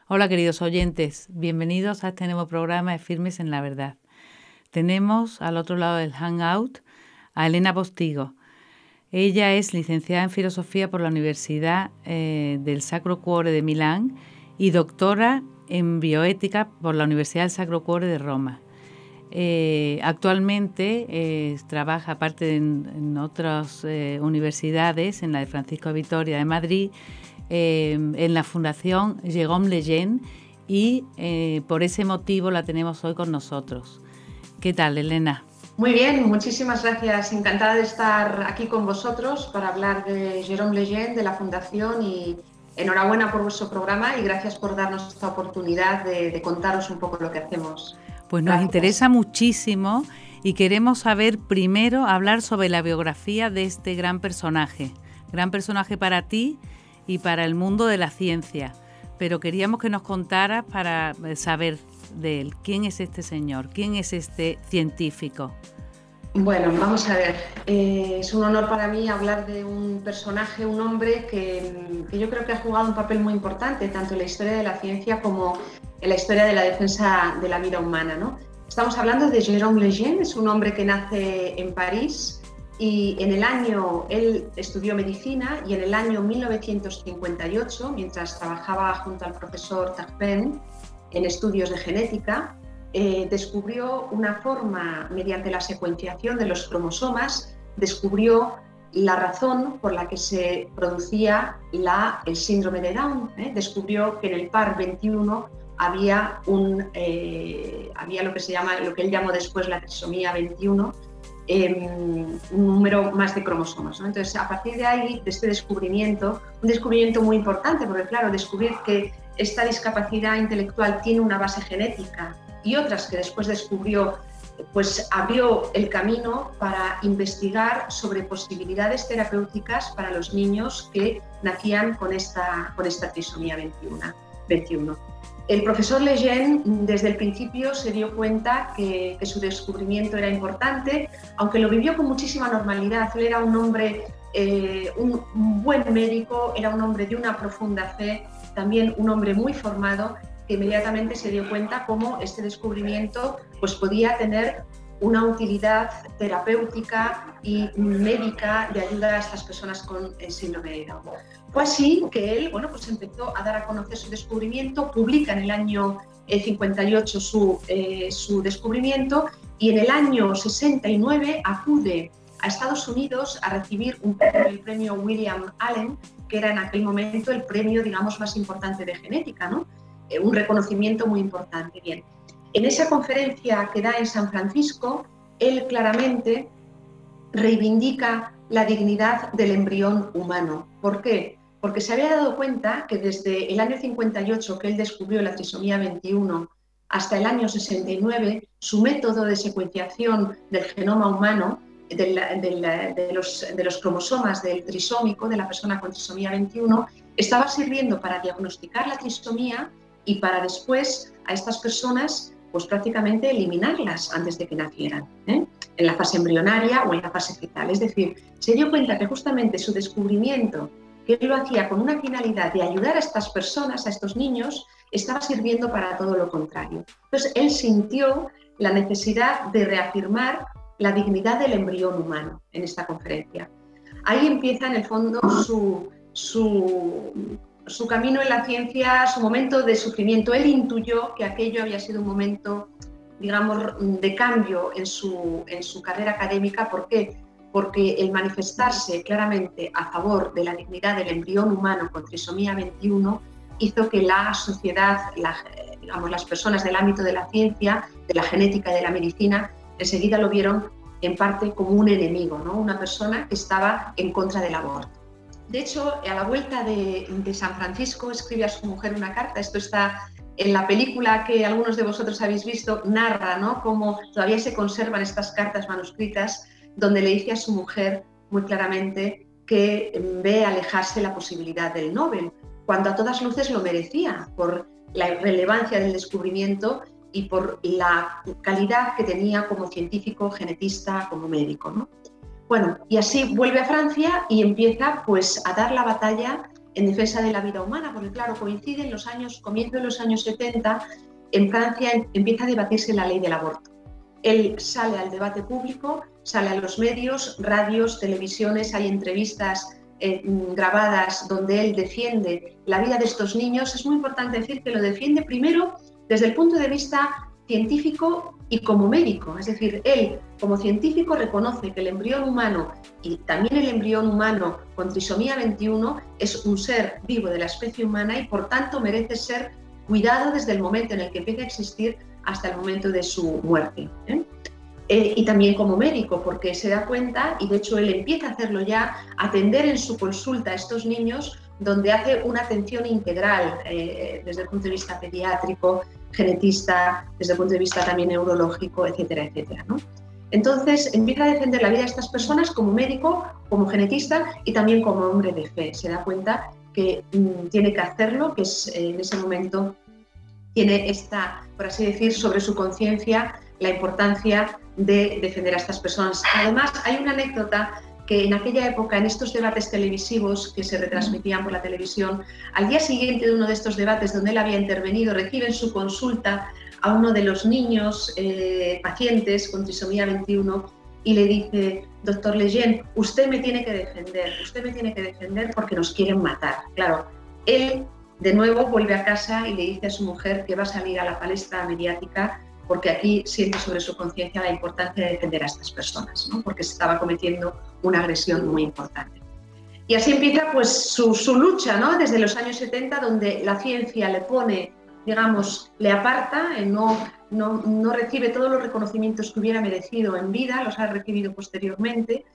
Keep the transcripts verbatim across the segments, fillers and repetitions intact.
Hola queridos oyentes, bienvenidos a este nuevo programa de Firmes en la Verdad. Tenemos al otro lado del Hangout a Elena Postigo. Ella es licenciada en Filosofía por la Universidad eh, del Sacro Cuore de Milán y doctora en Bioética por la Universidad del Sacro Cuore de Roma. Eh, actualmente eh, trabaja, aparte de en, en otras eh, universidades, en la de Francisco de Vitoria de Madrid, eh, en la Fundación Jérôme Lejeune, y eh, por ese motivo la tenemos hoy con nosotros. ¿Qué tal, Elena? Muy bien, muchísimas gracias. Encantada de estar aquí con vosotros para hablar de Jérôme Lejeune, de la Fundación, y enhorabuena por vuestro programa y gracias por darnos esta oportunidad de, de contaros un poco lo que hacemos. Pues nos Gracias. interesa muchísimo y queremos saber primero, hablar sobre la biografía de este gran personaje, gran personaje para ti y para el mundo de la ciencia. Pero queríamos que nos contaras para saber de él, quién es este señor, quién es este científico. Bueno, vamos a ver, eh, es un honor para mí hablar de un personaje, un hombre que, que yo creo que ha jugado un papel muy importante tanto en la historia de la ciencia como en la historia de la defensa de la vida humana, ¿no? Estamos hablando de Jérôme Lejeune, es un hombre que nace en París y en el año, él estudió medicina y en el año mil novecientos cincuenta y ocho, mientras trabajaba junto al profesor Tarpin en estudios de genética, Eh, descubrió una forma, mediante la secuenciación de los cromosomas, descubrió la razón por la que se producía la, el síndrome de Down. ¿eh? Descubrió que en el par veintiuno había, un, eh, había lo que se llama, lo que él llamó después la trisomía veintiuno, eh, un número más de cromosomas, ¿no? Entonces, a partir de ahí, de este descubrimiento, un descubrimiento muy importante, porque claro, descubrir que esta discapacidad intelectual tiene una base genética y otras que después descubrió, pues abrió el camino para investigar sobre posibilidades terapéuticas para los niños que nacían con esta, con esta trisomía veintiuno. El profesor Lejeune desde el principio se dio cuenta que, que su descubrimiento era importante, aunque lo vivió con muchísima normalidad. Él era un hombre, eh, un, un buen médico, era un hombre de una profunda fe, también un hombre muy formado, que inmediatamente se dio cuenta cómo este descubrimiento pues, podía tener una utilidad terapéutica y médica de ayuda a estas personas con el síndrome de Down. Fue así que él bueno, pues empezó a dar a conocer su descubrimiento, publica en el año cincuenta y ocho su, eh, su descubrimiento y en el año sesenta y nueve acude a Estados Unidos a recibir un premio, el premio William Allen, que era en aquel momento el premio, digamos, más importante de genética, ¿no? Un reconocimiento muy importante. Bien, en esa conferencia que da en San Francisco, él claramente reivindica la dignidad del embrión humano. ¿Por qué? Porque se había dado cuenta que desde el año cincuenta y ocho, que él descubrió la trisomía veintiuno, hasta el año sesenta y nueve, su método de secuenciación del genoma humano, de, la, de, la, de, los, de los cromosomas del trisómico, de la persona con trisomía veintiuno, estaba sirviendo para diagnosticar la trisomía y para después a estas personas pues prácticamente eliminarlas antes de que nacieran, ¿eh? En la fase embrionaria o en la fase fetal. Es decir, se dio cuenta que justamente su descubrimiento, que él lo hacía con una finalidad de ayudar a estas personas, a estos niños, estaba sirviendo para todo lo contrario. Entonces, él sintió la necesidad de reafirmar la dignidad del embrión humano en esta conferencia. Ahí empieza, en el fondo, su... su su camino en la ciencia, su momento de sufrimiento. Él intuyó que aquello había sido un momento, digamos, de cambio en su, en su carrera académica. ¿Por qué? Porque el manifestarse claramente a favor de la dignidad del embrión humano con trisomía veintiuno hizo que la sociedad, la, digamos, las personas del ámbito de la ciencia, de la genética y de la medicina, enseguida lo vieron en parte como un enemigo, ¿no? Una persona que estaba en contra del aborto. De hecho, a la vuelta de, de San Francisco escribe a su mujer una carta. Esto está en la película que algunos de vosotros habéis visto, narra, ¿no?, cómo todavía se conservan estas cartas manuscritas, donde le dice a su mujer muy claramente que ve alejarse la posibilidad del Nobel, cuando a todas luces lo merecía, por la relevancia del descubrimiento y por la calidad que tenía como científico, genetista, como médico, ¿no? Bueno, y así vuelve a Francia y empieza pues a dar la batalla en defensa de la vida humana, porque claro, coincide en los años, comienzo de los años setenta, en Francia empieza a debatirse la ley del aborto. Él sale al debate público, sale a los medios, radios, televisiones, hay entrevistas eh, grabadas donde él defiende la vida de estos niños. Es muy importante decir que lo defiende primero desde el punto de vista científico y como médico. Es decir, él como científico reconoce que el embrión humano y también el embrión humano con trisomía veintiuno es un ser vivo de la especie humana y por tanto merece ser cuidado desde el momento en el que empieza a existir hasta el momento de su muerte. ¿eh? Eh, y también como médico, porque se da cuenta, y de hecho él empieza a hacerlo ya, atender en su consulta a estos niños, donde hace una atención integral eh, desde el punto de vista pediátrico, genetista, desde el punto de vista también neurológico, etcétera, etcétera, ¿no? Entonces empieza a defender la vida de estas personas como médico, como genetista y también como hombre de fe. Se da cuenta que mmm, tiene que hacerlo, que es, eh, en ese momento tiene esta, por así decir, sobre su conciencia la importancia de defender a estas personas. Además, hay una anécdota que en aquella época, en estos debates televisivos que se retransmitían por la televisión, al día siguiente de uno de estos debates donde él había intervenido, recibe en su consulta a uno de los niños eh, pacientes con trisomía veintiuno y le dice: doctor Lejeune, usted me tiene que defender, usted me tiene que defender porque nos quieren matar. Claro, él de nuevo vuelve a casa y le dice a su mujer que va a salir a la palestra mediática porque aquí siente sobre su conciencia la importancia de defender a estas personas, ¿no? Porque se estaba cometiendo una agresión muy importante. Y así empieza pues su, su lucha, ¿no? Desde los años setenta, donde la ciencia le pone, digamos, le aparta, eh, no, no, no recibe todos los reconocimientos que hubiera merecido en vida, los ha recibido posteriormente.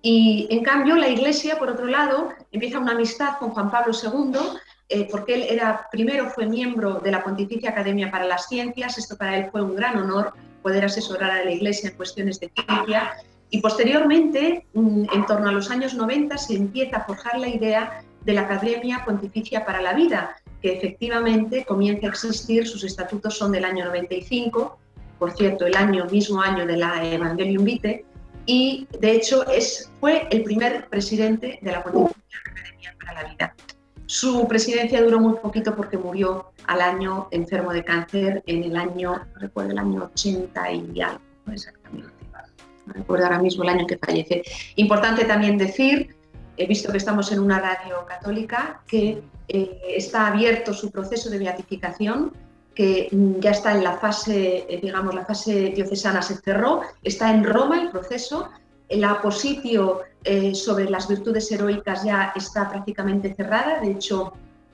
Y en cambio la Iglesia, por otro lado, empieza una amistad con Juan Pablo segundo, Eh, porque él era, primero fue miembro de la Pontificia Academia para las Ciencias. Esto para él fue un gran honor, poder asesorar a la Iglesia en cuestiones de ciencia, y posteriormente, en torno a los años noventa, se empieza a forjar la idea de la Academia Pontificia para la Vida, que efectivamente comienza a existir. Sus estatutos son del año noventa y cinco, por cierto, el año, mismo año de la Evangelium Vitae, y de hecho es, fue el primer presidente de la Pontificia Academia para la Vida. Su presidencia duró muy poquito porque murió al año enfermo de cáncer en el año, no recuerdo el año ochenta y algo, no exactamente, no recuerdo ahora mismo el año en que fallece. Importante también decir, he visto que estamos en una radio católica, que eh, está abierto su proceso de beatificación, que ya está en la fase, eh, digamos, la fase diocesana se cerró, está en Roma el proceso. La positio eh, sobre las virtudes heroicas ya está prácticamente cerrada. De hecho,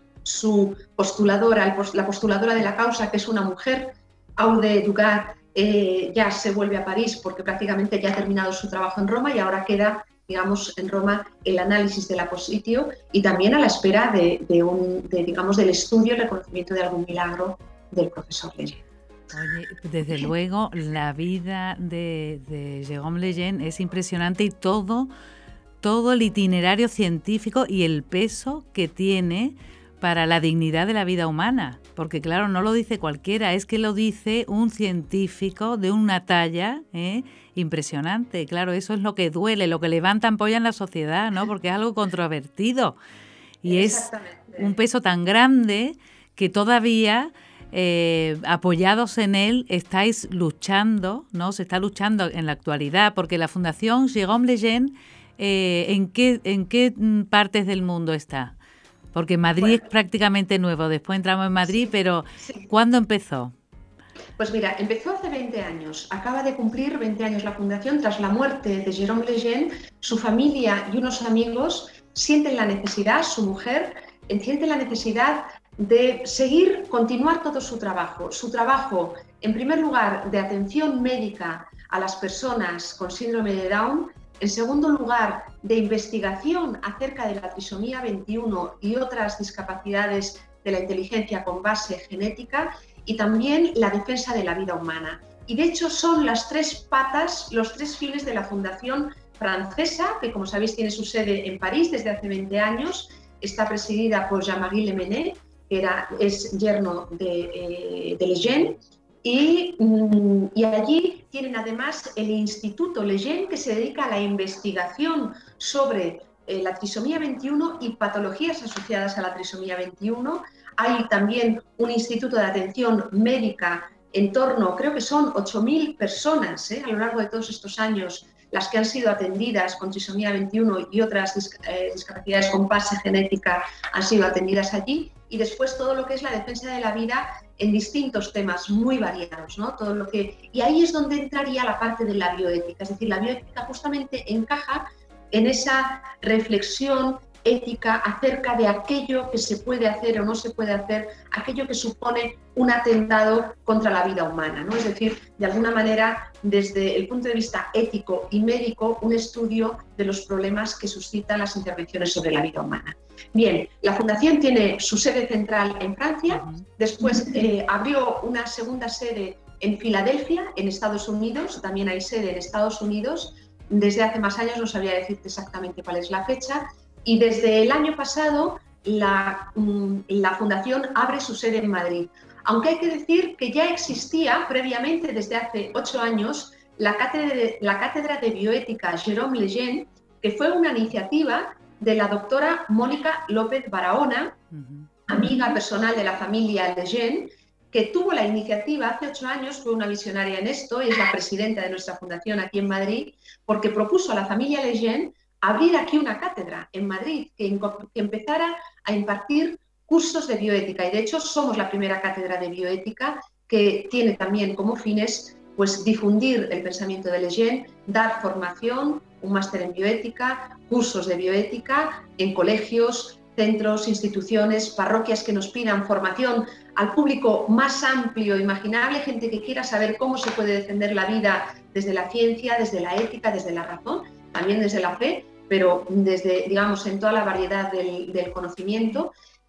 su postuladora, la postuladora de la causa, que es una mujer, Aude Dugat, eh, ya se vuelve a París porque prácticamente ya ha terminado su trabajo en Roma y ahora queda, digamos, en Roma el análisis de la positio y también a la espera de, de un, de, digamos, del estudio y reconocimiento de algún milagro del profesor Lejeune. Oye, desde luego la vida de, de Jérôme Lejeune es impresionante y todo, todo el itinerario científico y el peso que tiene para la dignidad de la vida humana, porque claro, no lo dice cualquiera, es que lo dice un científico de una talla ¿eh? impresionante. Claro, eso es lo que duele, lo que levanta ampolla en la sociedad, ¿no? Porque es algo controvertido y es un peso tan grande que todavía... Eh, apoyados en él, estáis luchando, ¿no? Se está luchando en la actualidad, porque la Fundación Jérôme Lejeune, eh, ¿en qué, en qué partes del mundo está? Porque Madrid bueno, es prácticamente nuevo, después entramos en Madrid, sí, pero sí. ¿Cuándo empezó? Pues mira, empezó hace veinte años, acaba de cumplir veinte años la Fundación. Tras la muerte de Jérôme Lejeune, su familia y unos amigos sienten la necesidad, su mujer, siente la necesidad de seguir, continuar todo su trabajo. Su trabajo, en primer lugar, de atención médica a las personas con síndrome de Down. En segundo lugar, de investigación acerca de la trisomía veintiuno y otras discapacidades de la inteligencia con base genética. Y también la defensa de la vida humana. Y de hecho son las tres patas, los tres fines de la Fundación francesa, que como sabéis tiene su sede en París desde hace veinte años. Está presidida por Jean-Marie Lemené, que era, es yerno de, eh, de Lejeune, y, mm, y allí tienen además el Instituto Lejeune, que se dedica a la investigación sobre eh, la trisomía veintiuno y patologías asociadas a la trisomía veintiuno. Hay también un instituto de atención médica en torno, creo que son ocho mil personas ¿eh? a lo largo de todos estos años las que han sido atendidas con trisomía veintiuno y otras dis eh, discapacidades con base genética han sido atendidas allí. Y después todo lo que es la defensa de la vida en distintos temas muy variados, ¿no? Todo lo que, y ahí es donde entraría la parte de la bioética, es decir, la bioética justamente encaja en esa reflexión ética acerca de aquello que se puede hacer o no se puede hacer, aquello que supone un atentado contra la vida humana, ¿no? Es decir, de alguna manera, desde el punto de vista ético y médico, un estudio de los problemas que suscitan las intervenciones sobre la vida humana. Bien, la Fundación tiene su sede central en Francia, después eh, abrió una segunda sede en Filadelfia, en Estados Unidos, también hay sede en Estados Unidos, desde hace más años, no sabría decirte exactamente cuál es la fecha, y desde el año pasado la, la Fundación abre su sede en Madrid. Aunque hay que decir que ya existía previamente, desde hace ocho años, la cátedra de, la cátedra de bioética Jérôme Lejeune, que fue una iniciativa de la doctora Mónica López Barahona, uh-huh. amiga personal de la familia Lejeune, que tuvo la iniciativa hace ocho años, fue una visionaria en esto, y es la presidenta de nuestra fundación aquí en Madrid, porque propuso a la familia Lejeune abrir aquí una cátedra en Madrid que, que empezara a impartir cursos de bioética. Y de hecho somos la primera cátedra de bioética que tiene también como fines pues, difundir el pensamiento de Lejeune, dar formación, un máster en bioética, cursos de bioética en colegios, centros, instituciones, parroquias que nos pidan formación al público más amplio imaginable, gente que quiera saber cómo se puede defender la vida desde la ciencia, desde la ética, desde la razón, también desde la fe, pero desde, digamos, en toda la variedad del, del conocimiento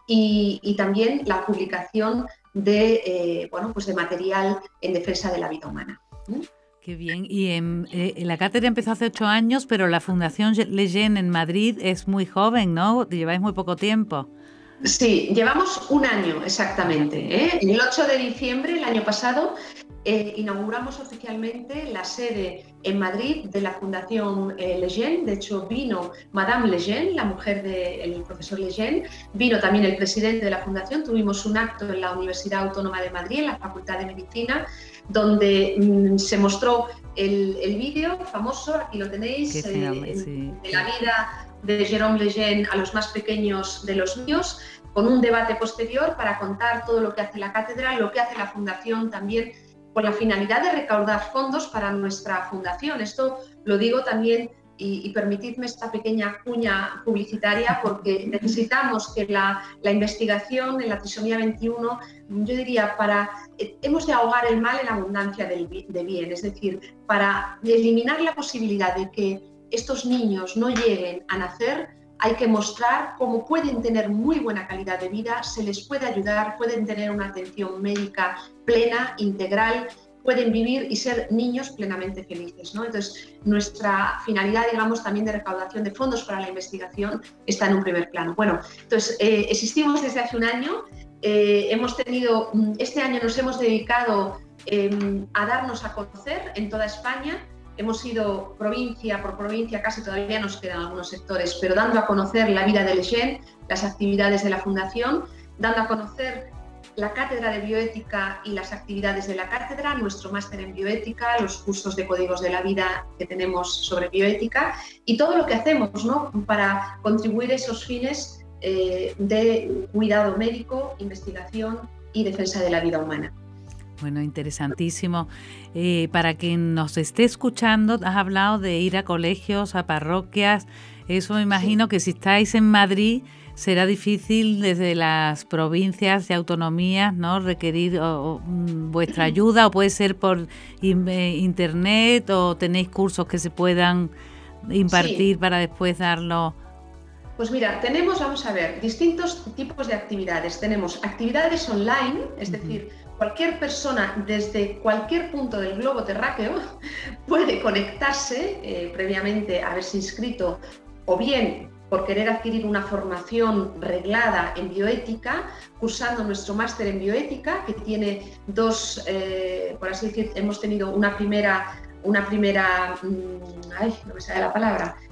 y, y también la publicación de, eh, bueno, pues de material en defensa de la vida humana. ¿Mm? Qué bien. Y en, eh, la cátedra empezó hace ocho años, pero la Fundación Lejeune en Madrid es muy joven, ¿no? Lleváis muy poco tiempo. Sí, llevamos un año exactamente. ¿eh? El ocho de diciembre del año pasado eh, inauguramos oficialmente la sede en Madrid de la Fundación eh, Lejeune. De hecho, vino Madame Lejeune, la mujer del profesor Lejeune, vino también el presidente de la Fundación. Tuvimos un acto en la Universidad Autónoma de Madrid, en la Facultad de Medicina, donde mmm, se mostró el, el vídeo famoso, aquí lo tenéis, eh, final, sí. de la vida de Jérôme Lejeune a los más pequeños de los míos, con un debate posterior para contar todo lo que hace la cátedra, lo que hace la Fundación también, con la finalidad de recaudar fondos para nuestra fundación. Esto lo digo también, y, y permitidme esta pequeña cuña publicitaria, porque necesitamos que la, la investigación en la trisomía veintiuno, yo diría, para, eh, hemos de ahogar el mal en abundancia del, de bien, es decir, para eliminar la posibilidad de que estos niños no lleguen a nacer, hay que mostrar cómo pueden tener muy buena calidad de vida, se les puede ayudar, pueden tener una atención médica plena, integral, pueden vivir y ser niños plenamente felices, ¿no? Entonces, nuestra finalidad, digamos, también de recaudación de fondos para la investigación está en un primer plano. Bueno, entonces, eh, existimos desde hace un año, eh, hemos tenido, este año nos hemos dedicado eh, a darnos a conocer en toda España. Hemos ido provincia por provincia, casi todavía nos quedan algunos sectores, pero dando a conocer la vida de Lejeune, las actividades de la Fundación, dando a conocer la cátedra de bioética y las actividades de la cátedra, nuestro máster en bioética, los cursos de códigos de la vida que tenemos sobre bioética y todo lo que hacemos, ¿no? Para contribuir a esos fines eh, de cuidado médico, investigación y defensa de la vida humana. Bueno, interesantísimo. Eh, para quien nos esté escuchando, has hablado de ir a colegios, a parroquias. Eso me imagino sí. que si estáis en Madrid será difícil desde las provincias y autonomías, ¿no? Requerir o, o, vuestra ayuda, o puede ser por internet, o tenéis cursos que se puedan impartir sí. para después darlo. Pues mira, tenemos, vamos a ver, distintos tipos de actividades. Tenemos actividades online, es uh-huh. decir, cualquier persona desde cualquier punto del globo terráqueo puede conectarse, eh, previamente haberse inscrito, o bien por querer adquirir una formación reglada en bioética, cursando nuestro máster en bioética, que tiene dos, eh, por así decir, hemos tenido una primera, una primera, mmm, ay, no me sale la palabra,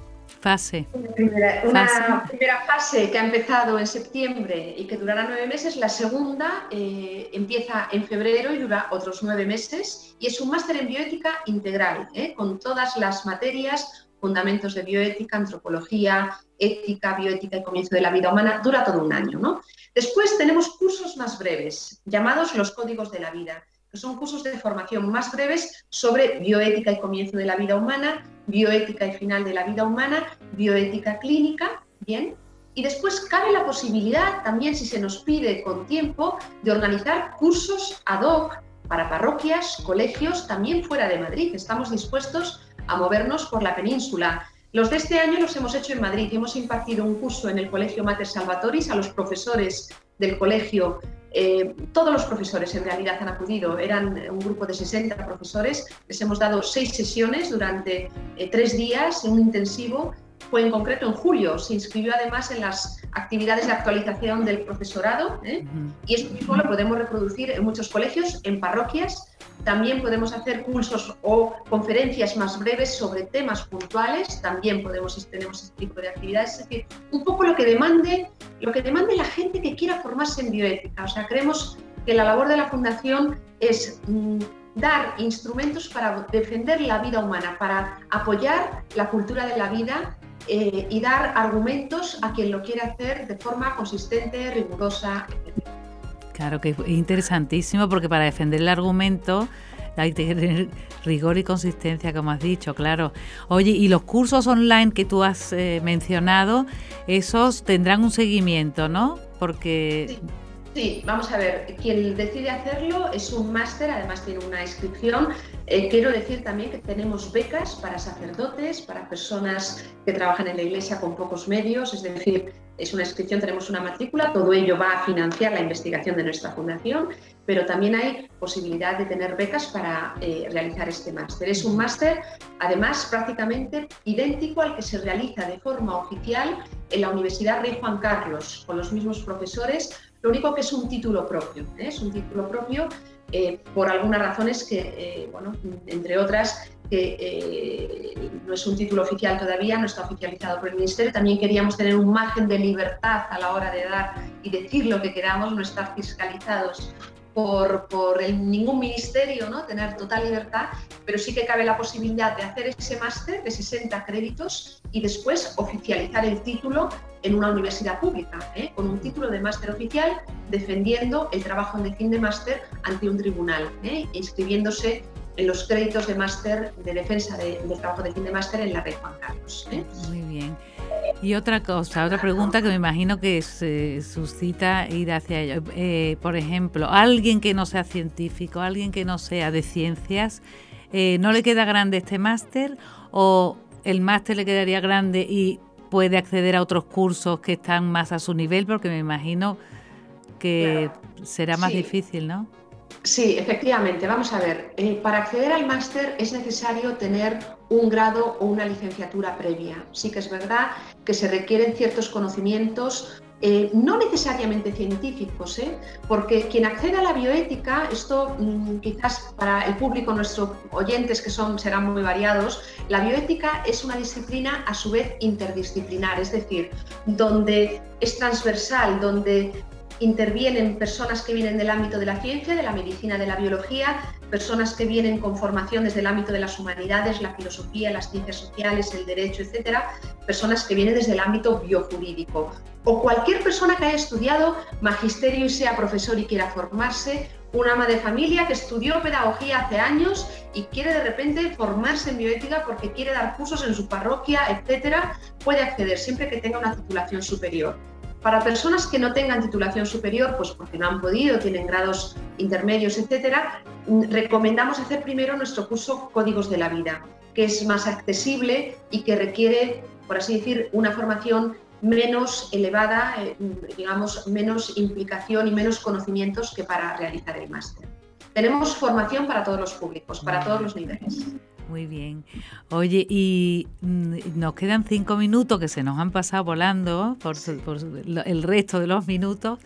Fase. Una, primera, una fase. primera fase que ha empezado en septiembre y que durará nueve meses. La segunda eh, empieza en febrero y dura otros nueve meses. Y es un máster en bioética integral, ¿eh? Con todas las materias, fundamentos de bioética, antropología, ética, bioética y comienzo de la vida humana. Dura todo un año, ¿no? Después tenemos cursos más breves, llamados los códigos de la vida, que son cursos de formación más breves sobre bioética y comienzo de la vida humana, bioética y final de la vida humana, bioética clínica, ¿bien? Y después cabe la posibilidad, también si se nos pide con tiempo, de organizar cursos ad hoc para parroquias, colegios, también fuera de Madrid. Estamos dispuestos a movernos por la península. Los de este año los hemos hecho en Madrid. Hemos impartido un curso en el Colegio Mater Salvatoris a los profesores del colegio. Eh, todos los profesores en realidad han acudido, eran un grupo de sesenta profesores, les hemos dado seis sesiones durante eh, tres días, en un intensivo, fue en concreto en julio, se inscribió además en las actividades de actualización del profesorado, ¿eh? Uh-huh. Y esto mismo lo podemos reproducir en muchos colegios, en parroquias. También podemos hacer cursos o conferencias más breves sobre temas puntuales, también podemos, tenemos este tipo de actividades, es decir, un poco lo que demande, lo que demande la gente que quiera formarse en bioética. O sea, creemos que la labor de la Fundación es mmm, dar instrumentos para defender la vida humana, para apoyar la cultura de la vida eh, y dar argumentos a quien lo quiera hacer de forma consistente, rigurosa, etcétera. Claro, que es interesantísimo, porque para defender el argumento hay que tener rigor y consistencia, como has dicho, claro. Oye, y los cursos online que tú has eh, mencionado, esos tendrán un seguimiento, ¿no? Porque... Sí. Sí, vamos a ver, quien decide hacerlo es un máster, además tiene una inscripción. Eh, quiero decir también que tenemos becas para sacerdotes, para personas que trabajan en la Iglesia con pocos medios, es decir, es una inscripción, tenemos una matrícula, todo ello va a financiar la investigación de nuestra fundación, pero también hay posibilidad de tener becas para eh, realizar este máster. Es un máster, además, prácticamente idéntico al que se realiza de forma oficial en la Universidad Rey Juan Carlos, con los mismos profesores. Lo único que es un título propio, ¿eh? Es un título propio eh, por algunas razones que, eh, bueno, entre otras, que eh, no es un título oficial todavía, no está oficializado por el Ministerio. También queríamos tener un margen de libertad a la hora de dar y decir lo que queramos, no estar fiscalizados por, por el, ningún ministerio, ¿no? Tener total libertad, pero sí que cabe la posibilidad de hacer ese máster de sesenta créditos y después oficializar el título en una universidad pública, ¿eh? Con un título de máster oficial, defendiendo el trabajo de fin de máster ante un tribunal, ¿eh? Inscribiéndose en los créditos de máster de defensa de, del trabajo de fin de máster en la Red Juan Carlos, ¿eh? Muy bien. Y otra cosa, otra pregunta que me imagino que se suscita ir hacia ello. Eh, por ejemplo, alguien que no sea científico, alguien que no sea de ciencias, eh, ¿no le queda grande este máster o el máster le quedaría grande y puede acceder a otros cursos que están más a su nivel? Porque me imagino que claro, será más sí. difícil, ¿no? Sí, efectivamente. Vamos a ver, eh, para acceder al máster es necesario tener un grado o una licenciatura previa. Sí que es verdad que se requieren ciertos conocimientos, eh, no necesariamente científicos, ¿eh? Porque quien accede a la bioética, esto mmm, quizás para el público, nuestros oyentes que son, serán muy variados, la bioética es una disciplina a su vez interdisciplinar, es decir, donde es transversal, donde intervienen personas que vienen del ámbito de la ciencia, de la medicina, de la biología, personas que vienen con formación desde el ámbito de las humanidades, la filosofía, las ciencias sociales, el derecho, etcétera, personas que vienen desde el ámbito biojurídico, o cualquier persona que haya estudiado magisterio y sea profesor y quiera formarse, una ama de familia que estudió pedagogía hace años y quiere de repente formarse en bioética porque quiere dar cursos en su parroquia, etcétera, puede acceder siempre que tenga una titulación superior. Para personas que no tengan titulación superior, pues porque no han podido, tienen grados intermedios, etcétera, recomendamos hacer primero nuestro curso Códigos de la Vida, que es más accesible y que requiere, por así decir, una formación menos elevada, eh, digamos, menos implicación y menos conocimientos que para realizar el máster. Tenemos formación para todos los públicos, para todos los niveles. Muy bien. Oye, y nos quedan cinco minutos que se nos han pasado volando por, por el resto de los minutos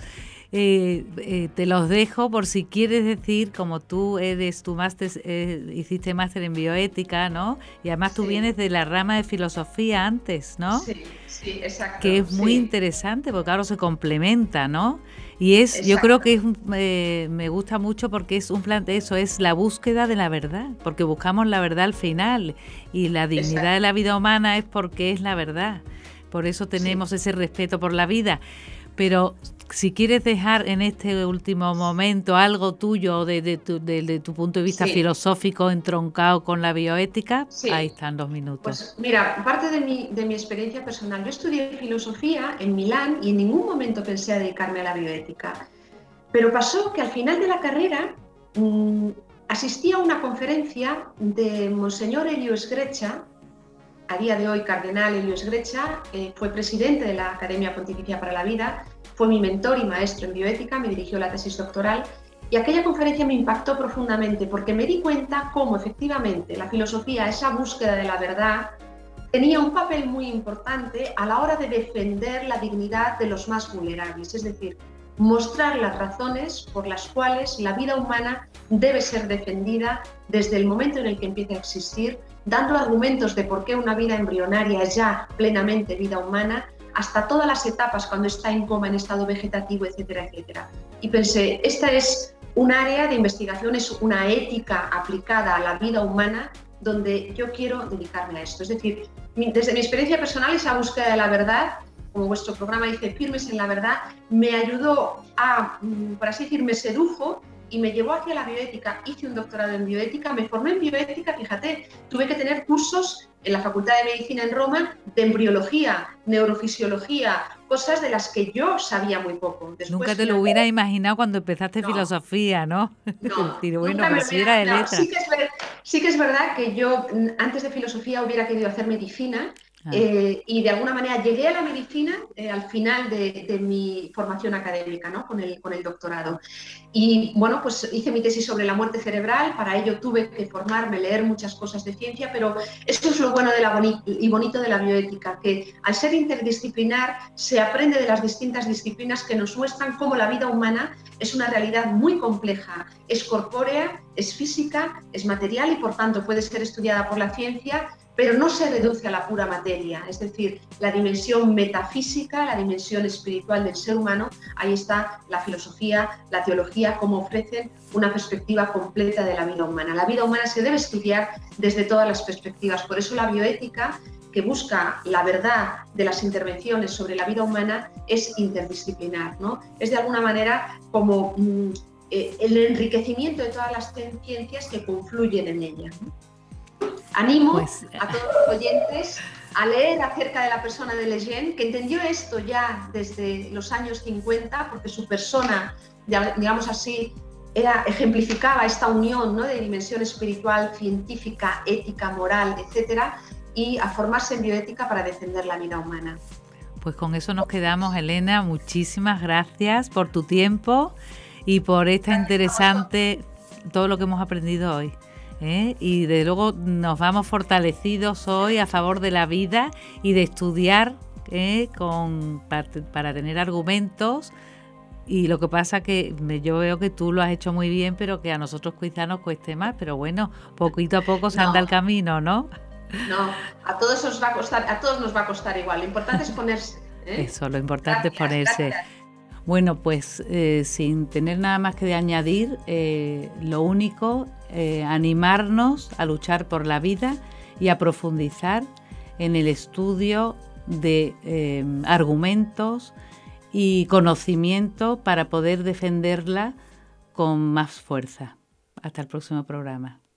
eh, eh, te los dejo por si quieres decir, como tú eres, tu máster, eh, hiciste máster en bioética, ¿no? Y además tú sí. vienes de la rama de filosofía antes, ¿no? Sí, sí, exacto. Que es muy sí. interesante porque claro, se complementa, ¿no? Y es, exacto. Yo creo que es, eh, me gusta mucho porque es un plan de eso, es la búsqueda de la verdad, porque buscamos la verdad al final y la dignidad exacto. de la vida humana es porque es la verdad. Por eso tenemos sí. ese respeto por la vida. Pero si quieres dejar en este último momento algo tuyo de, de, tu, de, de tu punto de vista sí. filosófico entroncado con la bioética, sí. ahí están los minutos. Pues mira, parte de mi, de mi experiencia personal, yo estudié filosofía en Milán y en ningún momento pensé a dedicarme a la bioética. Pero pasó que al final de la carrera mmm, asistí a una conferencia de Monseñor Elio Sgreccia. A día de hoy, cardenal Elio Sgreccia, eh, fue presidente de la Academia Pontificia para la Vida, fue mi mentor y maestro en bioética, me dirigió la tesis doctoral y aquella conferencia me impactó profundamente porque me di cuenta cómo efectivamente la filosofía, esa búsqueda de la verdad, tenía un papel muy importante a la hora de defender la dignidad de los más vulnerables, es decir, mostrar las razones por las cuales la vida humana debe ser defendida desde el momento en el que empieza a existir, dando argumentos de por qué una vida embrionaria es ya plenamente vida humana, hasta todas las etapas cuando está en coma, en estado vegetativo, etcétera, etcétera. Y pensé, esta es un área de investigación, es una ética aplicada a la vida humana donde yo quiero dedicarme a esto. Es decir, desde mi experiencia personal, esa búsqueda de la verdad, como vuestro programa dice, firmes en la verdad, me ayudó a, por así decir, me sedujo y me llevó hacia la bioética. Hice un doctorado en bioética, me formé en bioética, fíjate, tuve que tener cursos en la Facultad de Medicina en Roma de embriología, neurofisiología, cosas de las que yo sabía muy poco. Después, nunca te lo hubieras imaginado cuando empezaste no, filosofía, ¿no? No, decir, bueno, nunca me si era de no, letras. Sí que, es ver, sí que es verdad que yo antes de filosofía hubiera querido hacer medicina. Ah. Eh, y de alguna manera llegué a la medicina eh, al final de, de mi formación académica, ¿no? con, el, con el doctorado. Y bueno, pues hice mi tesis sobre la muerte cerebral, para ello tuve que formarme, leer muchas cosas de ciencia, pero esto es lo bueno de la boni y bonito de la bioética, que al ser interdisciplinar se aprende de las distintas disciplinas que nos muestran cómo la vida humana es una realidad muy compleja, es corpórea, es física, es material y por tanto puede ser estudiada por la ciencia, pero no se reduce a la pura materia, es decir, la dimensión metafísica, la dimensión espiritual del ser humano, ahí está la filosofía, la teología, cómo ofrecen una perspectiva completa de la vida humana. La vida humana se debe estudiar desde todas las perspectivas, por eso la bioética, que busca la verdad de las intervenciones sobre la vida humana, es interdisciplinar, ¿no? Es de alguna manera como mmm, eh, el enriquecimiento de todas las ciencias que confluyen en ella, ¿no? Animo pues, a todos los oyentes a leer acerca de la persona de Lejeune, que entendió esto ya desde los años cincuenta, porque su persona, digamos así, era, ejemplificaba esta unión, ¿no? de dimensión espiritual, científica, ética, moral, etcétera, y a formarse en bioética para defender la vida humana. Pues con eso nos quedamos, Elena. Muchísimas gracias por tu tiempo y por esta interesante, todo lo que hemos aprendido hoy. ¿Eh? Y de luego nos vamos fortalecidos hoy a favor de la vida y de estudiar ¿eh? Con, para, para tener argumentos, y lo que pasa que yo veo que tú lo has hecho muy bien, pero que a nosotros quizá nos cueste más, pero bueno, poquito a poco se no. anda el camino, ¿no? No, a todos os va a costar, a todos nos va a costar igual, lo importante es ponerse. ¿eh? Eso, lo importante gracias, es ponerse. Gracias. Bueno, pues eh, sin tener nada más que añadir, eh, lo único, eh, animarnos a luchar por la vida y a profundizar en el estudio de eh, argumentos y conocimiento para poder defenderla con más fuerza. Hasta el próximo programa.